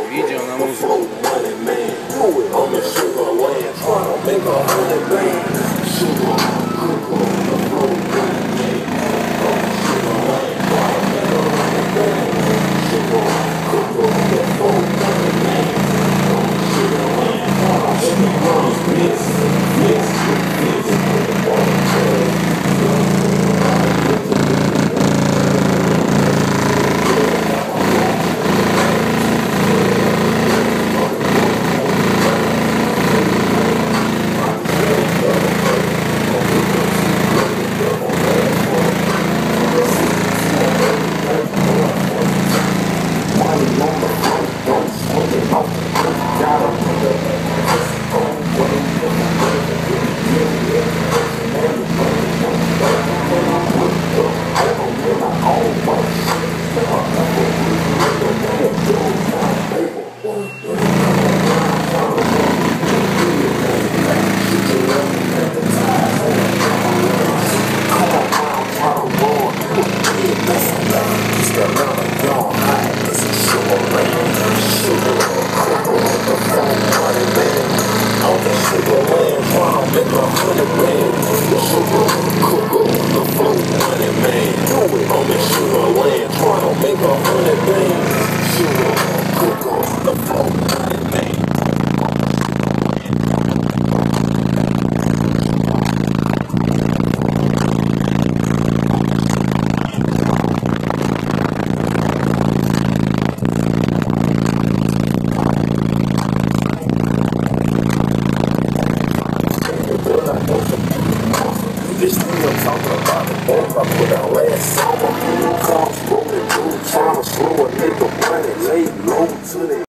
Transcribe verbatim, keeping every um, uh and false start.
vídeo na música. This thing I'm talking about, the bones I put out last summer. Cars rolling through town, slow a nigga running late, low to the